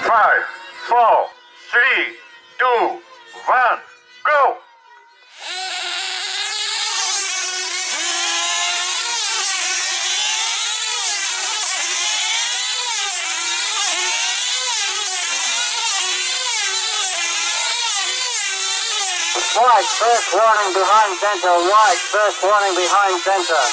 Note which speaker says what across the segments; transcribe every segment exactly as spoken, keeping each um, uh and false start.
Speaker 1: Five, four, three, two, one, go!
Speaker 2: White, first warning behind center. White, first warning behind center.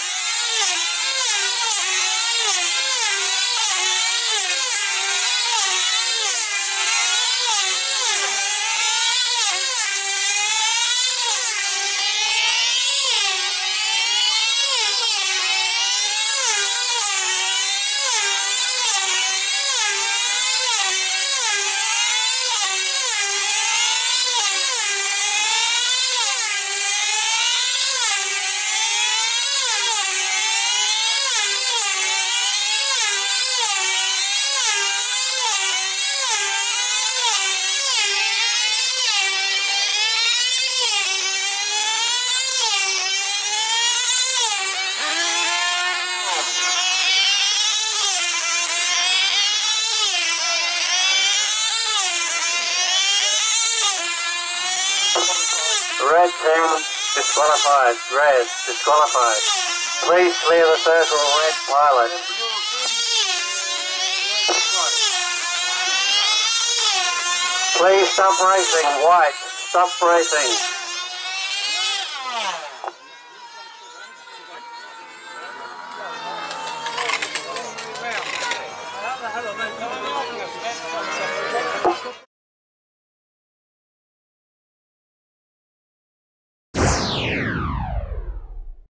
Speaker 2: Red team disqualified. Red disqualified. Please clear the circle, red pilot. Please stop racing. White, stop racing.